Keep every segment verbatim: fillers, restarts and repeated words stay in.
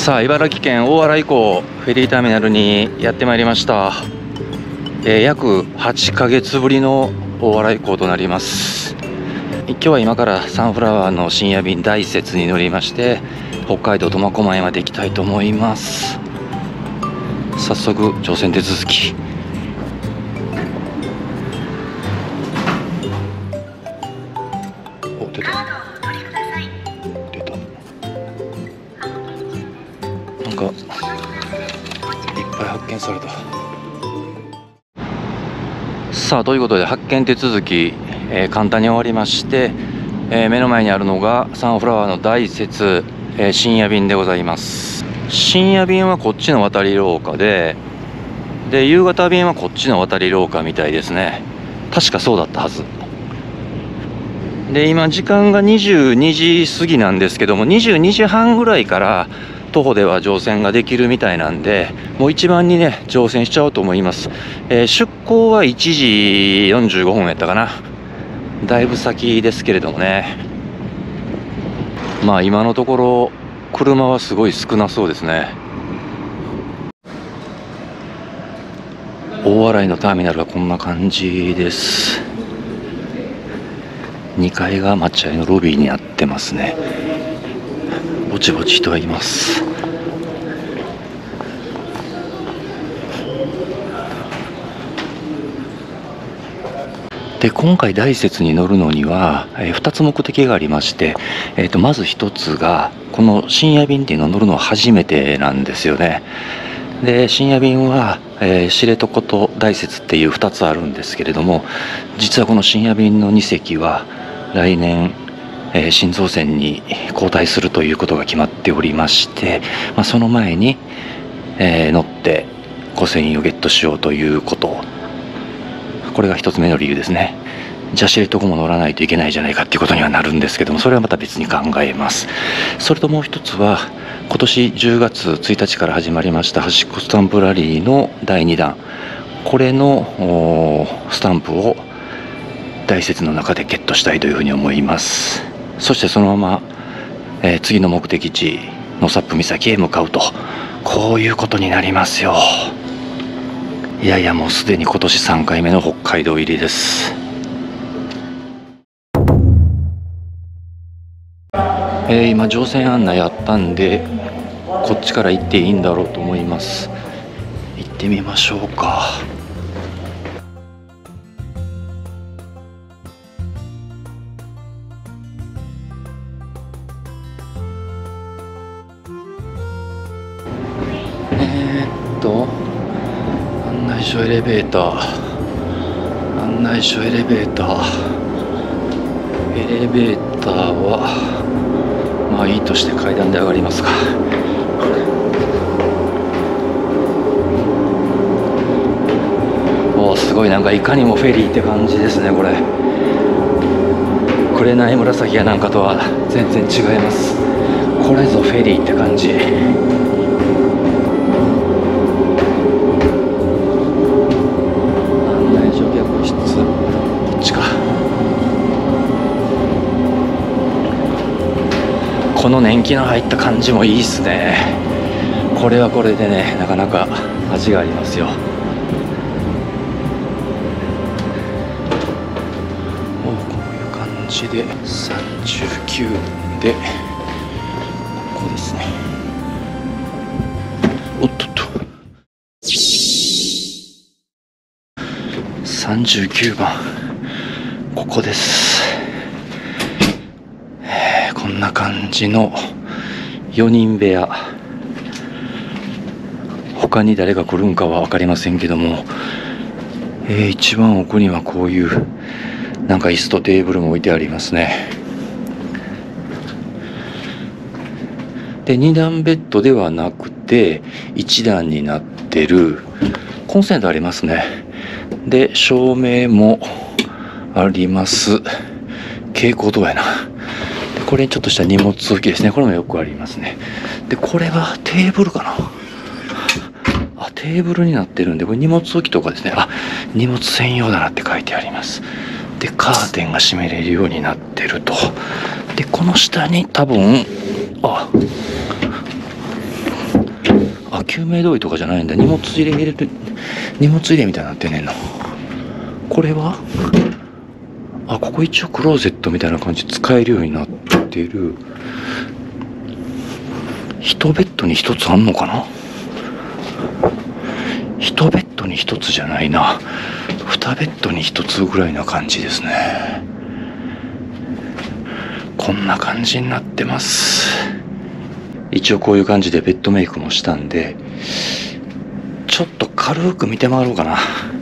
さあ、茨城県大洗港フェリーターミナルにやってまいりました。えー、約はちかげつぶりの大洗港となります。今日は今からサンフラワーの深夜便大雪に乗りまして北海道苫小牧まで行きたいと思います。早速乗船手続き。お、出た出た。なんかいっぱい発見された。さあ、ということで発見手続き、えー、簡単に終わりまして、えー、目の前にあるのがサンフラワーの大雪、えー、深夜便でございます。深夜便はこっちの渡り廊下でで夕方便はこっちの渡り廊下みたいですね。確かそうだったはずで、今時間がにじゅうにじ過ぎなんですけども、にじゅうにじはんぐらいから徒歩では乗船ができるみたいなんで、もう一番にね乗船しちゃおうと思います。えー、出港はいちじよんじゅうごふんやったかな。だいぶ先ですけれどもね。まあ今のところ車はすごい少なそうですね。大洗のターミナルはこんな感じです。にかいが待合のロビーになってますね。ぼちぼち人はいます。で、今回大雪に乗るのには、えー、ふたつ目的がありまして、えー、とまずひとつがこの深夜便っていうのを乗るのは初めてなんですよね。で、深夜便は、えー、知床と大雪っていうふたつあるんですけれども、実はこの深夜便のにせきは来年、えー、新造船に交代するということが決まっておりまして、まあ、その前に、えー、乗ってごせんえんをゲットしようということ、これがひとつめの理由ですね。じゃあ知床も乗らないといけないじゃないかっていうことにはなるんですけども、それはまた別に考えます。それともう一つは今年じゅうがつついたちから始まりました端っこスタンプラリーのだいにだん、これのスタンプを大雪の中でゲットしたいというふうに思います。そしてそのまま、えー、次の目的地納沙布岬へ向かうと、こういうことになりますよ。いやいや、もうすでに今年さんかいめの北海道入りです。えー、今乗船案内あったんでこっちから行っていいんだろうと思います。行ってみましょうか。えー、っと案内所エレベーター案内所エレベーターエレベーターはまあいいとして階段で上がりますか。おー、すごい、なんかいかにもフェリーって感じですね。これ紅紫やなんかとは全然違います。これぞフェリーって感じ。案内所客室、こっちか。この年季の入った感じもいいっすね。これはこれでね、なかなか味がありますよ。お、こういう感じでさんじゅうきゅうでここですね。おっとっと、さんじゅうきゅうばん、ここです。こんな感じのよにん部屋。他に誰が来るんかは分かりませんけども、えー、一番奥にはこういうなんか椅子とテーブルも置いてありますね。で、にだんベッドではなくていちだんになってるコンセントありますね。で、照明もあります。蛍光灯やな。これにちょっとした荷物置きですね。これもよくありますね。で、これはテーブルかな。あ、テーブルになってるんで、これ荷物置きとかですね。あ、荷物専用だなって書いてあります。で、カーテンが閉めれるようになってると。で、この下に多分、あ、 あ、救命胴衣とかじゃないんだ。荷物入れ入れて、荷物入れみたいになってんねんな。これはあ、ここ一応クローゼットみたいな感じで使えるようになってる。一ベッドに一つあんのかな。一ベッドに一つじゃないな。二ベッドに一つぐらいな感じですね。こんな感じになってます。一応こういう感じでベッドメイクもしたんで、ちょっと軽く見て回ろうかな。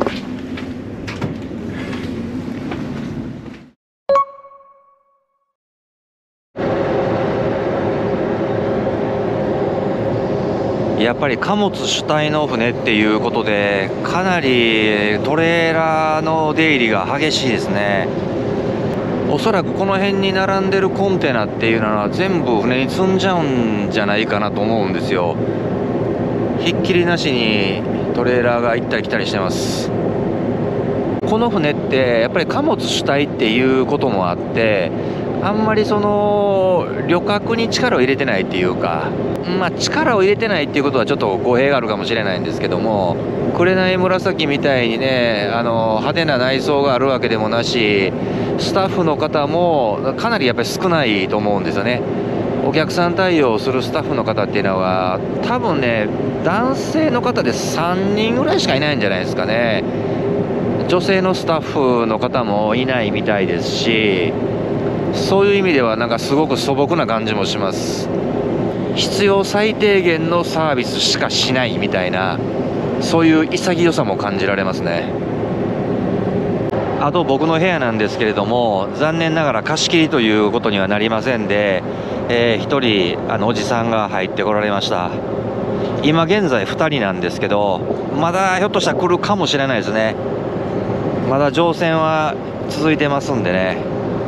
やっぱり貨物主体の船っていうことで、かなりトレーラーの出入りが激しいですね。おそらくこの辺に並んでるコンテナっていうのは全部船に積んじゃうんじゃないかなと思うんですよ。ひっきりなしにトレーラーが行ったり来たりしてます。この船ってやっぱり貨物主体っていうこともあって、あんまりその旅客に力を入れてないっていうか、まあ力を入れてないっていうことはちょっと語弊があるかもしれないんですけども、紅紫みたいにね、あの派手な内装があるわけでもなし、スタッフの方もかなりやっぱり少ないと思うんですよね。お客さん対応するスタッフの方っていうのは多分ね、男性の方でさんにんぐらいしかいないんじゃないですかね。女性のスタッフの方もいないみたいですし、そういう意味ではなんかすごく素朴な感じもします。必要最低限のサービスしかしないみたいな、そういう潔さも感じられますね。あと僕の部屋なんですけれども、残念ながら貸し切りということにはなりませんで、えー、ひとりあのおじさんが入ってこられました。今現在ふたりなんですけど、まだひょっとしたら来るかもしれないですね。まだ乗船は続いてますんでね。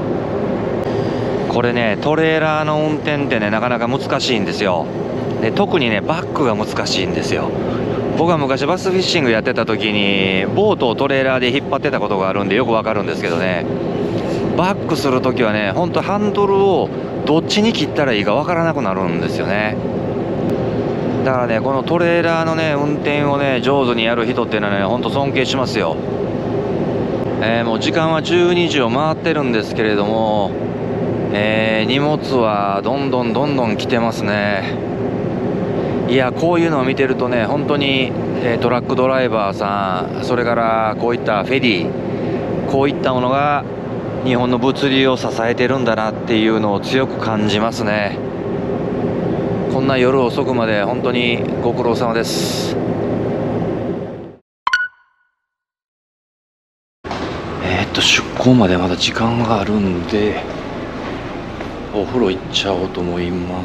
これね、トレーラーの運転ってね、なかなか難しいんですよ。で、特にね、バックが難しいんですよ。僕は昔バスフィッシングやってた時にボートをトレーラーで引っ張ってたことがあるんでよくわかるんですけどね、バックする時はね、ほんとハンドルをどっちに切ったらいいかわからなくなるんですよね。だからね、このトレーラーのね、運転をね、上手にやる人っていうのはね、ほんと尊敬しますよ。えー、もう時間はじゅうにじを回ってるんですけれども、えー、荷物はどんどんどんどん来てますね。いや、こういうのを見てるとね、本当に、えー、トラックドライバーさん、それからこういったフェリー、こういったものが日本の物流を支えてるんだなっていうのを強く感じますね。こんな夜遅くまで本当にご苦労様です。えー、っと出港までまだ時間があるんで、お風呂行っちゃおうと思います。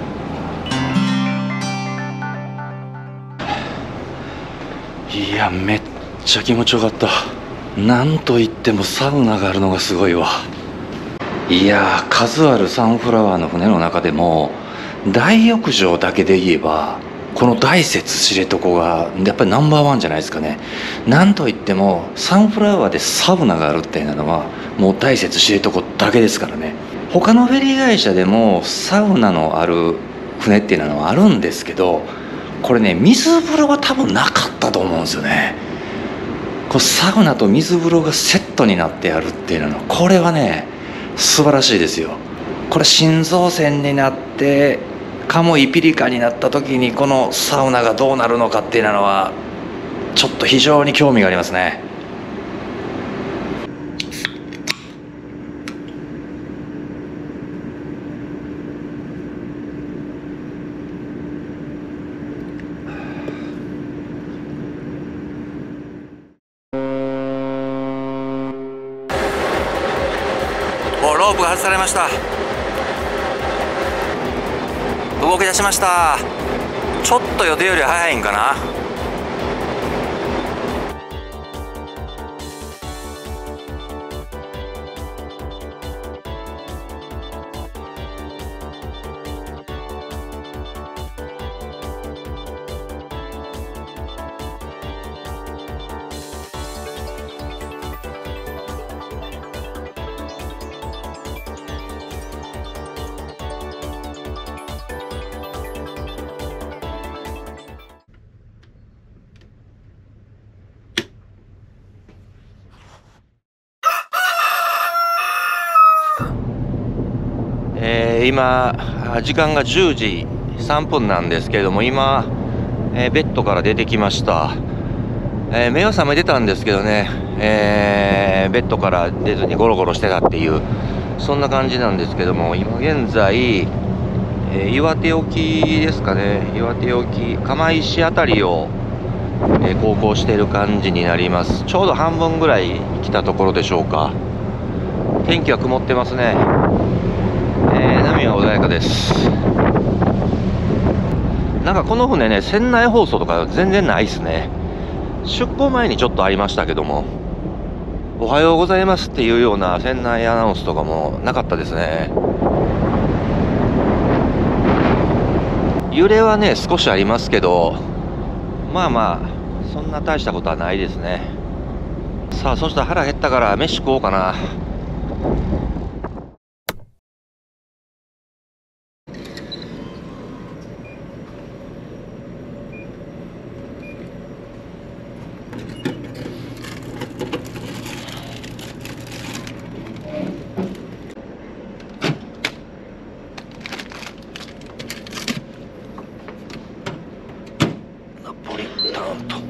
いや、めっちゃ気持ちよかった。なんといってもサウナがあるのがすごいわ。いやー、数あるサンフラワーの船の中でも大浴場だけで言えばこの大雪知床がやっぱりナンバーワンじゃないですかね。なんといってもサンフラワーでサウナがあるっていうのはもう大雪知床だけですからね。他のフェリー会社でもサウナのある船っていうのはあるんですけど、これね、水風呂は多分なかったと思うんですよね。こうサウナと水風呂がセットになってあるっていうのは、これはね、素晴らしいですよ。これ心臓線になってカモイピリカになった時にこのサウナがどうなるのかっていうのはちょっと非常に興味がありますね。ロープが外されました。動き出しました。ちょっと予定より早いんかな。 今時間がじゅうじさんぷんなんですけれども、今、えー、ベッドから出てきました。えー、目は覚めてたんですけどね、えー、ベッドから出ずにゴロゴロしてたっていうそんな感じなんですけども、今現在、えー、岩手沖ですかね、岩手沖釜石あたりを、えー、航行している感じになります。ちょうど半分ぐらい来たところでしょうか。天気は曇ってますね。えー、波は穏やかです。なんかこの船ね、船内放送とか全然ないですね。出港前にちょっとありましたけども、おはようございますっていうような船内アナウンスとかもなかったですね。揺れはね少しありますけど、まあまあそんな大したことはないですね。さあ、そしたら腹減ったから飯食おうかな。ナポリタンと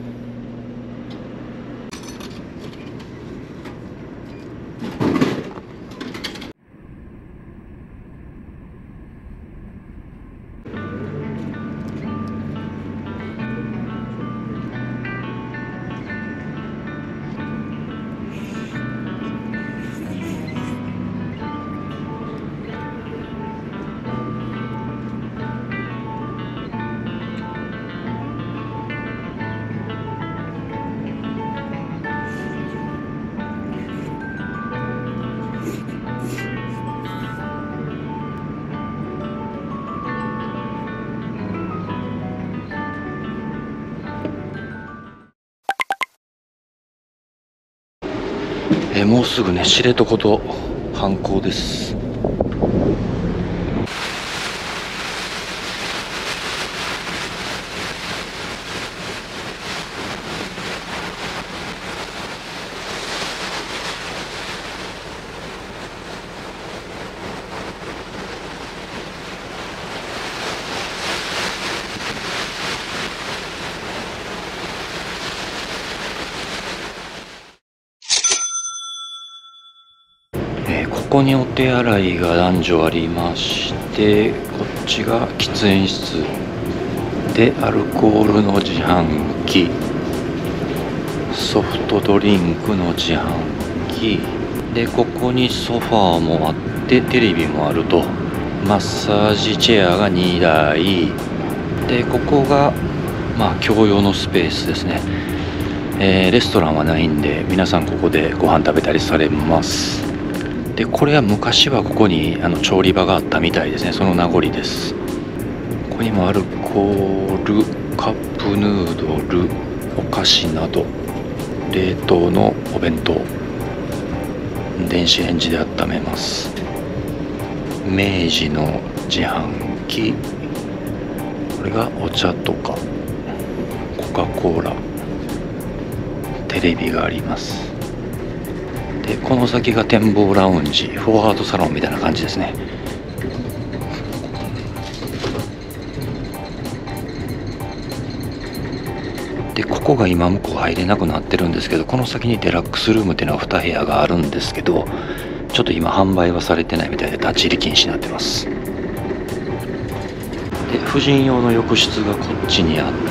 えもうすぐね、知床と反抗です。ここにお手洗いが男女ありまして、こっちが喫煙室でアルコールの自販機、ソフトドリンクの自販機で、ここにソファーもあってテレビもあると、マッサージチェアがにだいで、ここがまあ共用のスペースですね。えー、レストランはないんで、皆さんここでご飯食べたりされます。でこれは昔はここにあの調理場があったみたいですね。その名残です。ここにもアルコール、カップヌードル、お菓子など冷凍のお弁当、電子レンジで温めます。明治の自販機、これがお茶とかコカ・コーラ、テレビがあります。でこの先が展望ラウンジ、フォワードサロンみたいな感じですね。でここが今向こう入れなくなってるんですけど、この先にデラックスルームっていうのはに部屋があるんですけど、ちょっと今販売はされてないみたいで立ち入り禁止になってます。で婦人用の浴室がこっちにあって、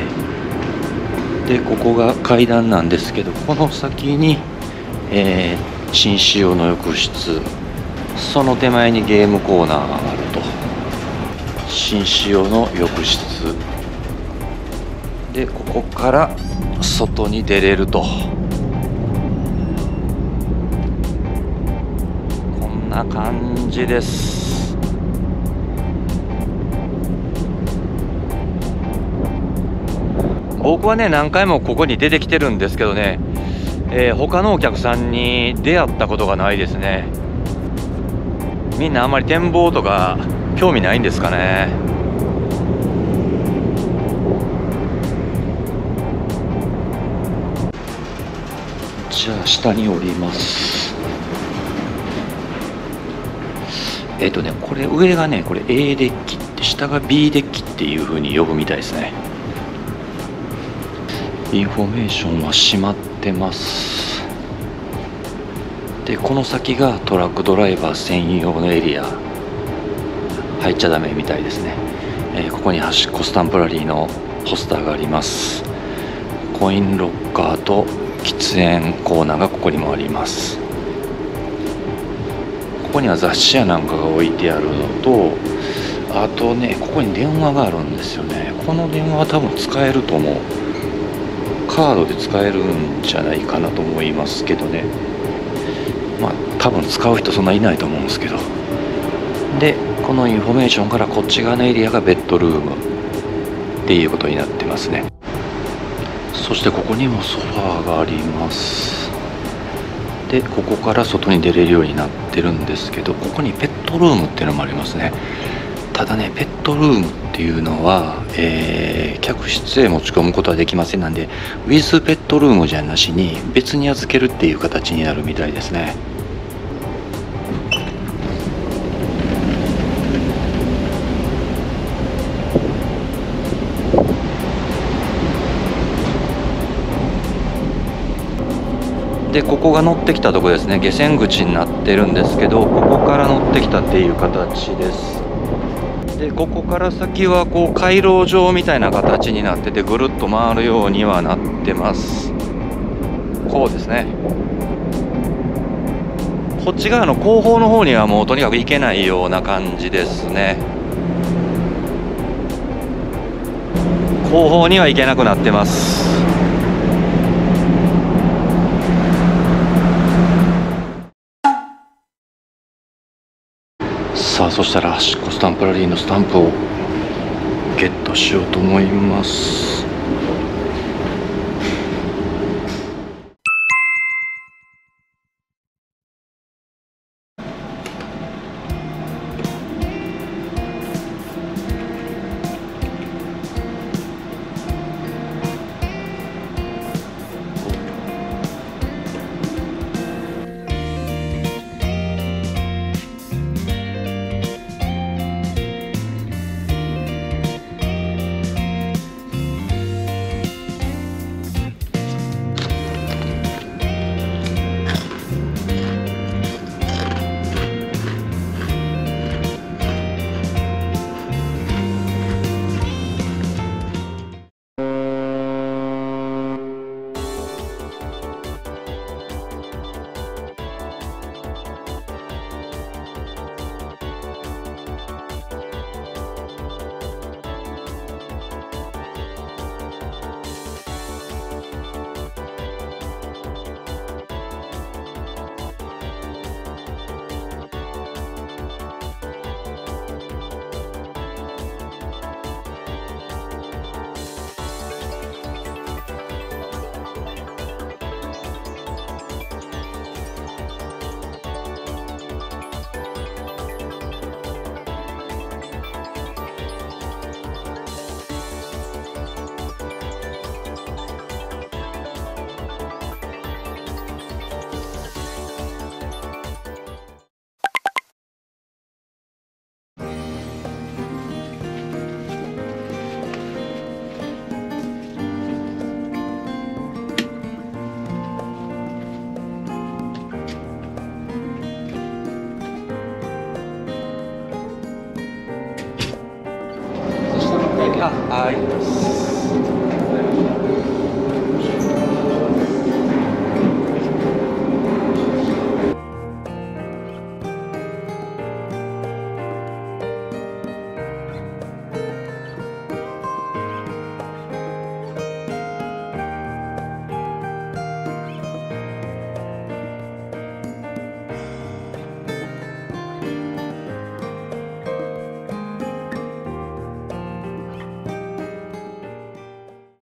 でここが階段なんですけど、この先にえー、紳士用の浴室、その手前にゲームコーナーがあると。紳士用の浴室で、ここから外に出れると。こんな感じです。僕はね何回もここに出てきてるんですけどね、えー、他のお客さんに出会ったことがないですね。みんなあんまり展望とか興味ないんですかね。じゃあ下に降ります。 えっとねこれ上がねこれ A デッキって下が B デッキっていう風に呼ぶみたいですね。インフォメーションは閉まってます。でこの先がトラックドライバー専用のエリア、入っちゃダメみたいですね。えー、ここに端っこスタンプラリーのポスターがあります。コインロッカーと喫煙コーナーがここにもあります。ここには雑誌やなんかが置いてあるのと、あとねここに電話があるんですよね。この電話は多分使えると思う。カードで使えるんじゃないかなと思いますけどね。まあ多分使う人そんないないと思うんですけど。でこのインフォメーションからこっち側のエリアがベッドルームっていうことになってますね。そしてここにもソファーがあります。でここから外に出れるようになってるんですけど、ここにペットルームっていうのもありますね。ただねペットルームっていうのは、えー、客室へ持ち込むことはできません。なんでウィズペットルームじゃなしに別に預けるっていう形になるみたいですね。でここが乗ってきたとこですね。下船口になってるんですけど、ここから乗ってきたっていう形です。でここから先はこう回廊状みたいな形になってて、ぐるっと回るようにはなってます。こうですね。こっち側の後方の方にはもうとにかく行けないような感じですね。後方には行けなくなってます。さあそしたら端っこスタンプラリーのスタンプをゲットしようと思います。あ、はい。